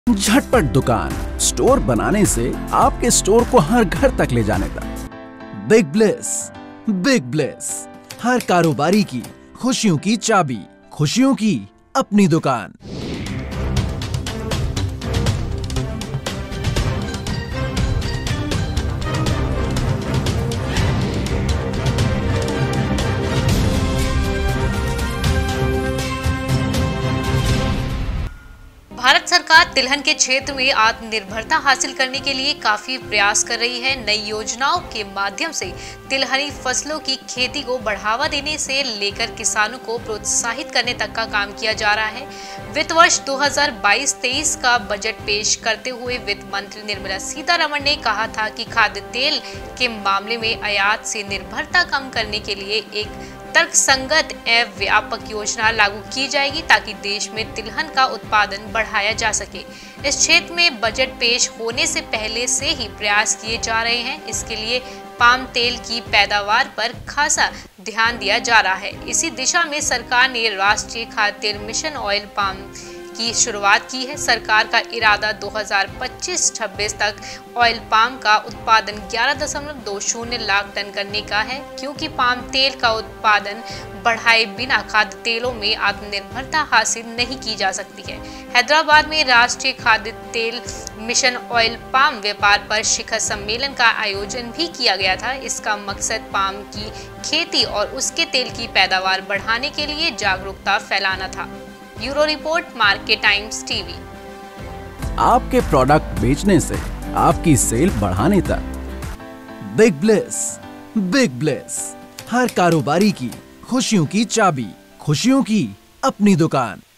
झटपट दुकान, स्टोर बनाने से आपके स्टोर को हर घर तक ले जाने तक। बिग ब्लेस, हर कारोबारी की खुशियों की चाबी, खुशियों की अपनी दुकान। भारत सरकार तिलहन के क्षेत्र में आत्मनिर्भरता हासिल करने के लिए काफी प्रयास कर रही है। नई योजनाओं के माध्यम से तिलहनी फसलों की खेती को बढ़ावा देने से लेकर किसानों को प्रोत्साहित करने तक का काम किया जा रहा है। वित्त वर्ष 2022-23 का बजट पेश करते हुए वित्त मंत्री निर्मला सीतारमण ने कहा था कि खाद्य तेल के मामले में आयात से निर्भरता कम करने के लिए एक तर्कसंगत एवं व्यापक योजना लागू की जाएगी ताकि देश में तिलहन का उत्पादन बढ़ाया जा सके। इस क्षेत्र में बजट पेश होने से पहले से ही प्रयास किए जा रहे हैं। इसके लिए पाम तेल की पैदावार पर खासा ध्यान दिया जा रहा है। इसी दिशा में सरकार ने राष्ट्रीय खाद्य तेल मिशन ऑयल पाम की शुरुआत की है। सरकार का इरादा 2025-26 तक ऑयल पाम का उत्पादन 11.20 लाख टन करने का है, क्योंकि पाम तेल का उत्पादन बढ़ाए बिना खाद्य तेलों में आत्मनिर्भरता हासिल नहीं की जा सकती है। हैदराबाद में राष्ट्रीय खाद्य तेल मिशन ऑयल पाम व्यापार पर शिखर सम्मेलन का आयोजन भी किया गया था। इसका मकसद पाम की खेती और उसके तेल की पैदावार बढ़ाने के लिए जागरूकता फैलाना था। Bureau report, Market Times TV. आपके प्रोडक्ट बेचने से आपकी सेल बढ़ाने तक। बिग ब्लेस, हर कारोबारी की खुशियों की चाबी, खुशियों की अपनी दुकान।